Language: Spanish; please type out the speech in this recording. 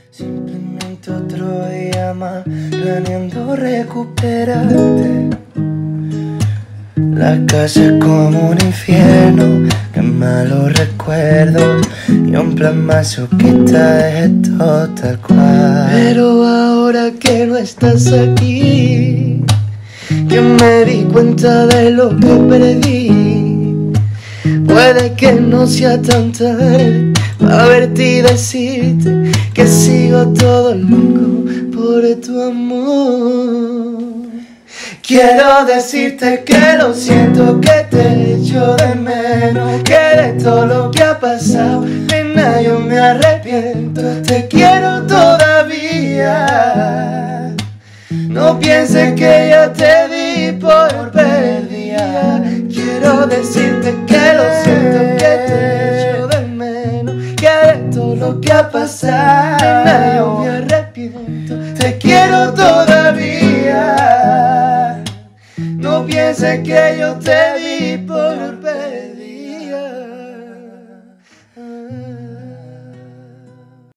Simplemente otro día más planeando recuperarte. La casa es como un infierno, qué malos recuerdos y un plan masoquista de todo tal cual. Pero ahora que no estás aquí, que me di cuenta de lo que perdí, puede que no sea tan tarde para verte y decirte que sigo todo loco por tu amor. Quiero decirte que lo siento, que te echo de menos, que de todo lo que ha pasado, nena, yo me arrepiento. Te quiero todavía, no pienses que ya te di por perdida. Quiero decirte que lo siento, que te echo de menos, que de todo lo que ha pasado, nena, yo me arrepiento. Te quiero todavía, no pienses que yo te di por perder.